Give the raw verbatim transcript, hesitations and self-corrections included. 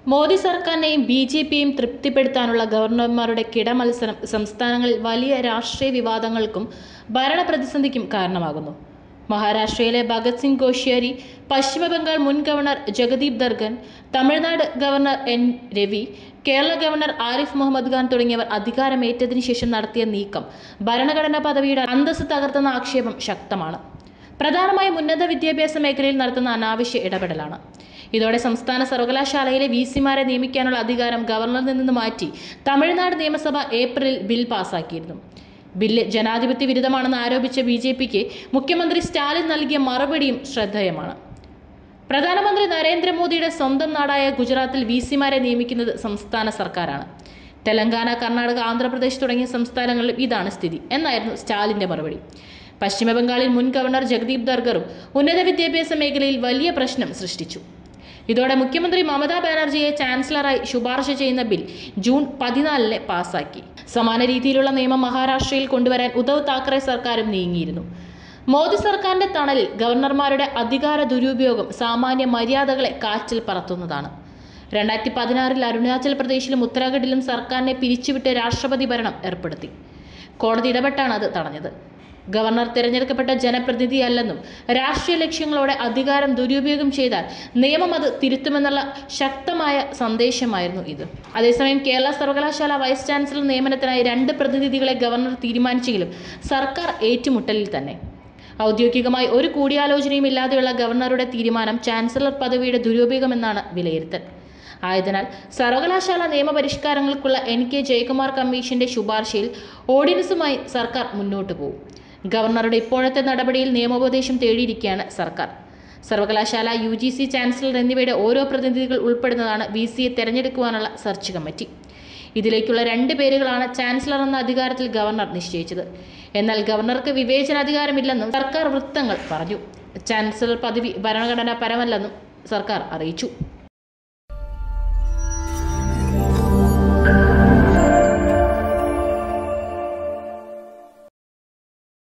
മോദി സർക്കാരിനെയും B J പിയെയും തൃപ്തിപ്പെടുത്താനുള്ള ഗവർണർമാരുടെ കിടമത്സരം സംസ്ഥാനങ്ങളിൽ വലിയ രാഷ്ട്രീയ വിവാദങ്ങൾക്കും ഭരണപ്രതിസന്ധിക്കും കാരണമാകുന്നു. മഹാരാഷ്ട്രയിലെ ഭഗത് സിംഗ് കോശ്യാരി, പശ്ചിമ ബംഗാൾ മുൻ governor Jagdeep Dhankhar, Tamil Nadu governor N Ravi, Kerala governor Arif Mohammad Khan തുടങ്ങിയവർ അധികാരമേറ്റതിനു ശേഷം നടത്തിയ നീക്കം ഭരണഘടനാ പദവിയുടെ അന്തസ്സ് തകർത്തെന്ന ആക്ഷേപം ശക്തമാണ്. പ്രധാനമായും ഉന്നത വിദ്യാഭ്യാസ മേഖലയിൽ നടത്തുന്ന അനാവശ്യ ഇടപെടലാണ്. ഇതോടെ സംസ്ഥാന സർവകലാശാലയിലെ വി സിമാരെ നിയമിക്കാനുള്ള അധികാരം ഗവർണറിൽ നിന്ന് മാറ്റി തമിഴ്നാട് നിയമസഭ ഏപ്രിലിൽ ബിൽ പാസാക്കിയിരുന്നു. ബില്ല് ജനാധിപത്യ വിരുദ്ധമാണെന്ന് ആരോപിച്ച ബി ജെ പിക്ക് മുഖ്യമന്ത്രി സ്റ്റാലിൻ നൽകിയ മറുപടിയും ശ്രദ്ധേയമാണ്. പ്രധാനമന്ത്രി നരേന്ദ്രമോദിയുടെ സ്വന്തം നാടായ ഗുജറാത്തിൽ വി സിമാരെ നിയമിക്കുന്നത് സംസ്ഥാന സർക്കാരാണ്. തെലങ്കാന, കർണാടക, ആന്ധ്രാപ്രദേശ് തുടങ്ങിയ സംസ്ഥാനങ്ങളിലും ഇതാണ് സ്ഥിതി എന്നായിരുന്നു സ്റ്റാലിന്റെ മറുപടി. പശ്ചിമ ബംഗാളിൽ മുൻ ഗവർണർ ജഗദീപ് ധർഗറും ഉന്നത വിദ്യാഭ്യാസ മേഖലയിൽ വലിയ പ്രശ്നം സൃഷ്ടിച്ചു. ഇതോടെ മുഖ്യമന്ത്രി മമതാ ബാനർജിയെ ചാൻസലറായി ശുപാർശ ചെയ്യുന്ന ബിൽ ജൂൺ പതിനാലിന് പാസാക്കി. സമാന രീതിയിലുള്ള നിയമം മഹാരാഷ്ട്രയിൽ കൊണ്ടുവരാൻ ഉദ്ധവ് താക്കറെ സർക്കാരും നീങ്ങിയിരുന്നു. മോദി സർക്കാരിന്റെ തണലിൽ ഗവർണർമാരുടെ അധികാര ദുരുപയോഗം സാമാന്യ മര്യാദകളെ കാറ്റിൽ പറത്തുന്നതാണ്. രണ്ടായിരത്തി പതിനാറിൽ അരുണാചൽ പ്രദേശിലും ഉത്തരാഖണ്ഡിലും സർക്കാരിനെ പിരിച്ചുവിട്ട് രാഷ്ട്രപതി ഭരണം ഏർപ്പെടുത്തി. കോടതി ഇടപെട്ടാണ് അത് തടഞ്ഞത്. ഗവർണർ തിരഞ്ഞെടുക്കപ്പെട്ട ജനപ്രതിനിധിയല്ലെന്നും രാഷ്ട്രീയ ലക്ഷ്യങ്ങളോടെ അധികാരം ദുരുപയോഗം ചെയ്താൽ നിയമം അത് തിരുത്തുമെന്നുള്ള ശക്തമായ സന്ദേശമായിരുന്നു ഇത്. അതേസമയം കേരള സർവകലാശാല വൈസ് ചാൻസലർ നിയമനത്തിനായി രണ്ട് പ്രതിനിധികളെ ഗവർണർ തീരുമാനിച്ചെങ്കിലും സർക്കാർ ഏറ്റുമുട്ടലിൽ തന്നെ. ഔദ്യോഗികമായി ഒരു കൂടിയാലോചനയും ഇല്ലാതെയുള്ള ഗവർണറുടെ തീരുമാനം ചാൻസലർ പദവിയുടെ ദുരുപയോഗമെന്നാണ് വിലയിരുത്തൽ. ആയതിനാൽ സർവകലാശാല നിയമപരിഷ്കാരങ്ങൾക്കുള്ള എൻ കെ ജയകുമാർ കമ്മീഷന്റെ ശുപാർശയിൽ ഓർഡിനൻസുമായി സർക്കാർ മുന്നോട്ടു പോകും. ഗവർണറുടെ ഇപ്പോഴത്തെ നടപടിയിൽ നിയമോപദേശം തേടിയിരിക്കുകയാണ് സർക്കാർ. സർവകലാശാല, യു ജി സി, ചാൻസലർ എന്നിവയുടെ ഓരോ പ്രതിനിധികൾ ഉൾപ്പെടുന്നതാണ് വി സിയെ തെരഞ്ഞെടുക്കുവാനുള്ള സെർച്ച് കമ്മിറ്റി. ഇതിലേക്കുള്ള രണ്ട് പേരുകളാണ് ചാൻസലർ എന്ന അധികാരത്തിൽ ഗവർണർ നിശ്ചയിച്ചത്. എന്നാൽ ഗവർണർക്ക് വിവേചനാധികാരമില്ലെന്നും സർക്കാർ വൃത്തങ്ങൾ പറഞ്ഞു. ചാൻസലർ പദവി ഭരണഘടനാപരമല്ലെന്നും സർക്കാർ അറിയിച്ചു.